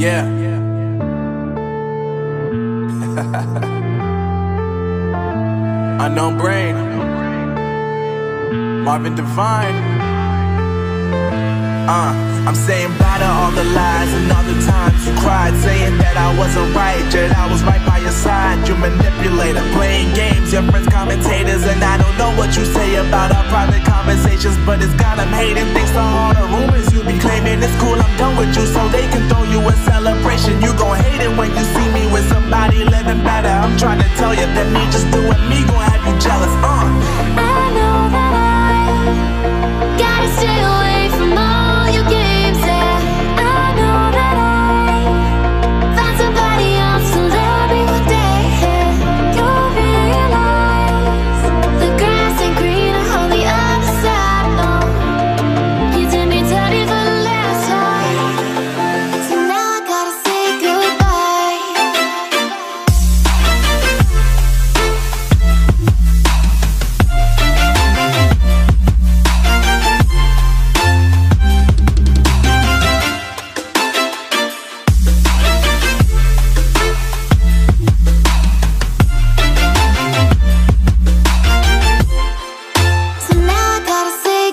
Yeah. Unknown Brain, Marvin Divine. I'm saying bye to all the lies and all the times you cried, saying that I wasn't right, yet I was right by your side. You manipulator, playing games, your friends commentators, and I don't know what you say about our private conversations, but it's got them hating. Thanks to all the rumors you be claiming, it's cool, I'm done with you, so they can throw you a celebration. You gon' hate it when you see me with somebody living better. I'm trying to tell you that me just doing me gon' have you jealous. I know that I gotta stay away from all your games, yeah. I know that I found somebody else to love me one day, yeah. You'll realize the grass ain't greener on the other side, no. You did me dirty for the last time, so now I gotta say goodbye. So now I gotta say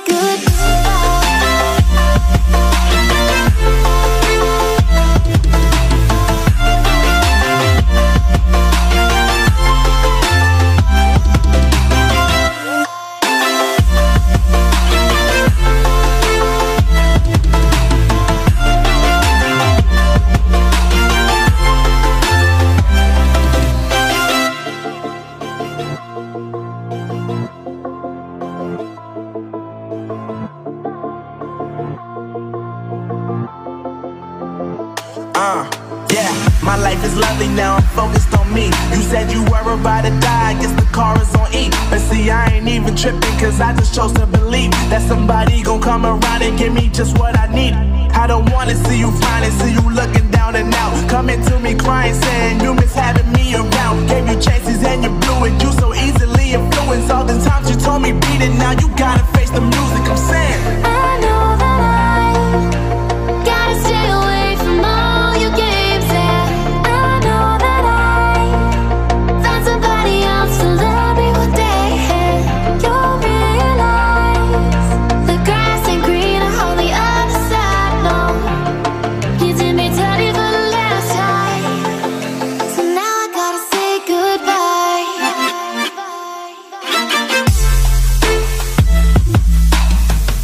Yeah, my life is lovely now, I'm focused on me. You said you were about to die, I guess the car is on E. But see, I ain't even tripping, cause I just chose to believe that somebody gon' come around and give me just what I need. I don't wanna see you flying, see you looking down and out, coming to me crying, saying you miss having me around. Gave you chances and you blew it, you so easily influenced. All the times you told me beat it, now you gotta face the music. I'm saying I know that I gotta stay away from all your games, yeah. I know that I found somebody else to love me one day, yeah. You'll realize the grass ain't greener on the other side, no. You did me dirty for the last time, so now I gotta say goodbye.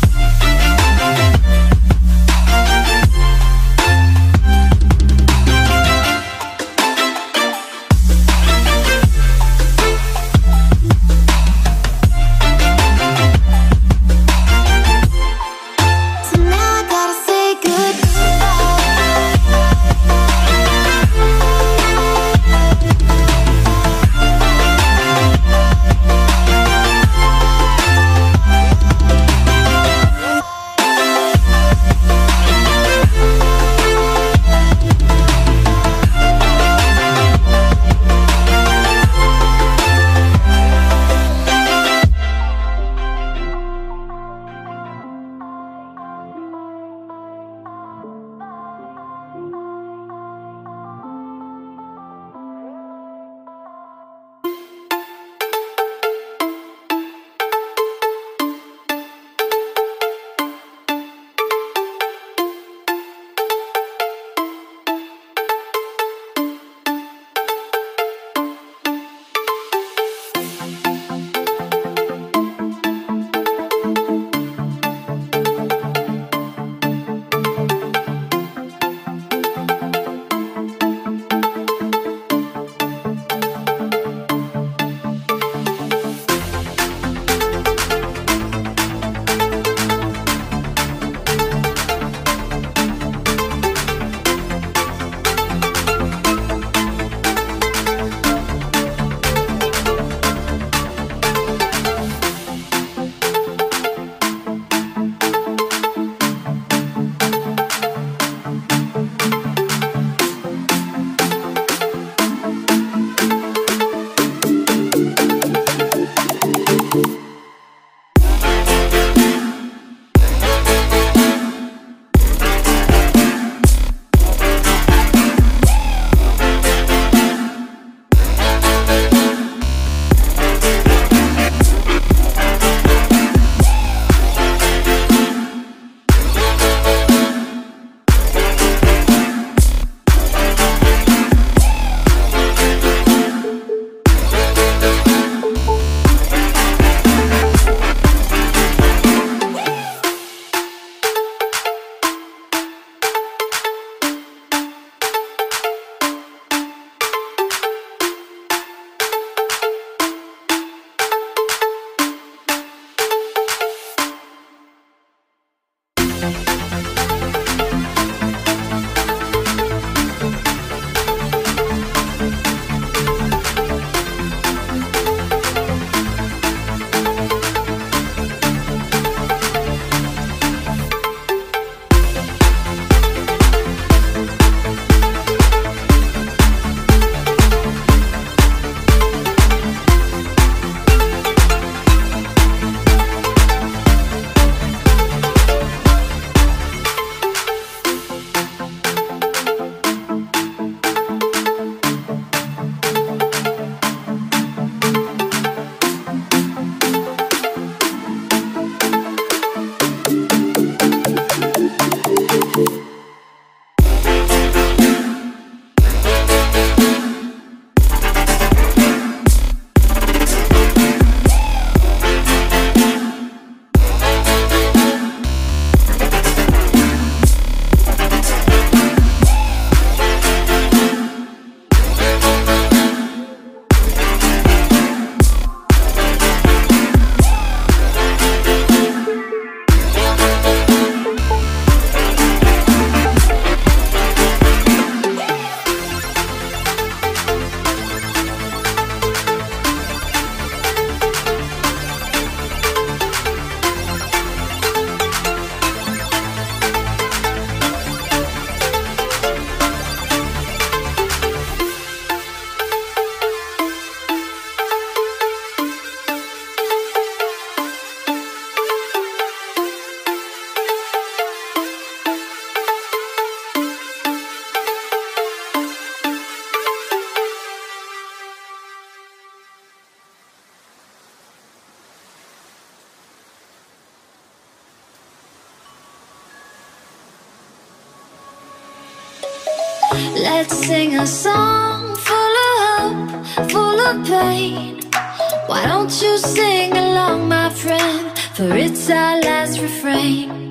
Let's sing a song full of hope, full of pain. Why don't you sing along, my friend? For it's our last refrain.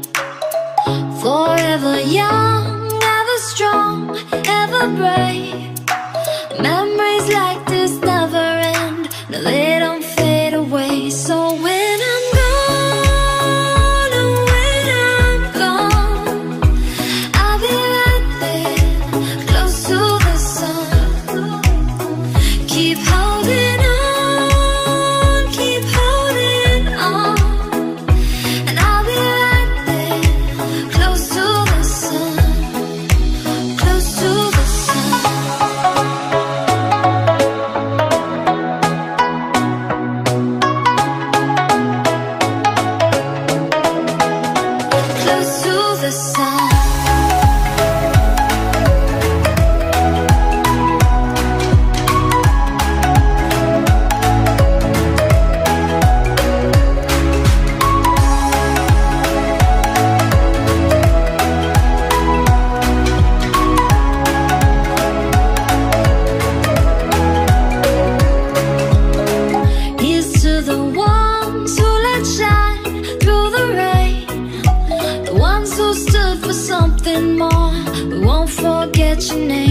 Forever young, ever strong, ever brave. Memories like this never end. No, they don't fade away. So when I'm gone, and when I'm gone, I'll be right there, close to the sun. Keep holding on, keep holding on, and I'll be right there, close to the sun, close to the sun. Close to the sun. Here's to the ones who let shine through the rain, the ones who stood for something more. We won't forget your name.